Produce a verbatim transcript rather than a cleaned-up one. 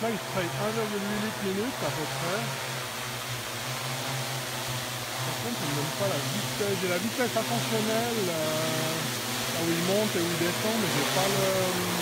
là, il spray un virgule huit litres minute à peu près. Par contre, il ne me donne pas la vitesse. J'ai la vitesse intentionnelle, euh, là où il monte et où il descend, mais j'ai pas le...